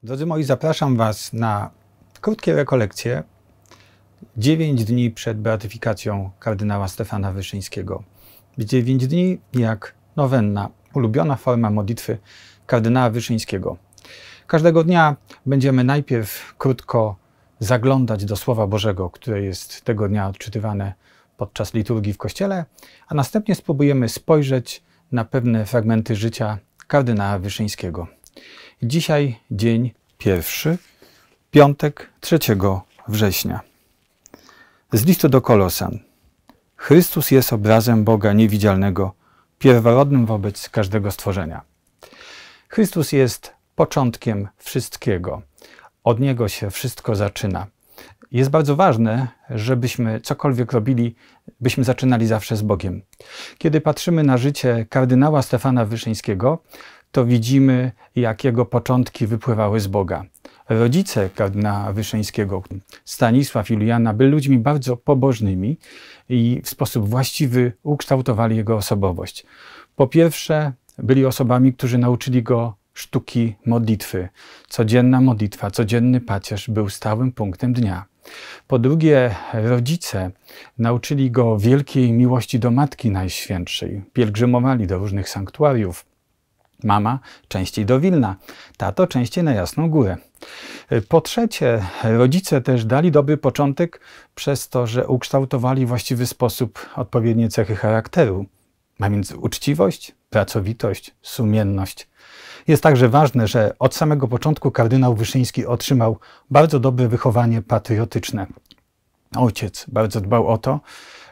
Drodzy moi, zapraszam Was na krótkie rekolekcje 9 dni przed beatyfikacją kardynała Stefana Wyszyńskiego. 9 dni jak nowenna, ulubiona forma modlitwy kardynała Wyszyńskiego. Każdego dnia będziemy najpierw krótko zaglądać do Słowa Bożego, które jest tego dnia odczytywane podczas liturgii w Kościele, a następnie spróbujemy spojrzeć na pewne fragmenty życia kardynała Wyszyńskiego. Dzisiaj dzień pierwszy, piątek 3 września. Z listu do Kolosan. Chrystus jest obrazem Boga niewidzialnego, pierworodnym wobec każdego stworzenia. Chrystus jest początkiem wszystkiego. Od Niego się wszystko zaczyna. Jest bardzo ważne, żebyśmy cokolwiek robili, byśmy zaczynali zawsze z Bogiem. Kiedy patrzymy na życie kardynała Stefana Wyszyńskiego, to widzimy, jak jego początki wypływały z Boga. Rodzice kardynała Wyszyńskiego, Stanisław i Juliana, byli ludźmi bardzo pobożnymi i w sposób właściwy ukształtowali jego osobowość. Po pierwsze, byli osobami, którzy nauczyli go sztuki modlitwy. Codzienna modlitwa, codzienny pacierz był stałym punktem dnia. Po drugie, rodzice nauczyli go wielkiej miłości do Matki Najświętszej. Pielgrzymowali do różnych sanktuariów. Mama częściej do Wilna, tato częściej na Jasną Górę. Po trzecie, rodzice też dali dobry początek przez to, że ukształtowali w właściwy sposób odpowiednie cechy charakteru, a więc uczciwość, pracowitość, sumienność. Jest także ważne, że od samego początku kardynał Wyszyński otrzymał bardzo dobre wychowanie patriotyczne. Ojciec bardzo dbał o to,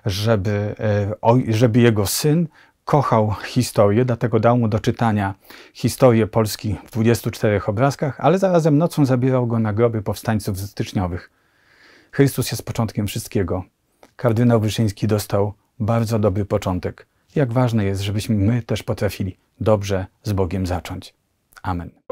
żeby jego syn kochał historię, dlatego dał mu do czytania historię Polski w 24 obrazkach, ale zarazem nocą zabierał go na groby powstańców styczniowych. Chrystus jest początkiem wszystkiego. Kardynał Wyszyński dostał bardzo dobry początek. Jak ważne jest, żebyśmy my też potrafili dobrze z Bogiem zacząć. Amen.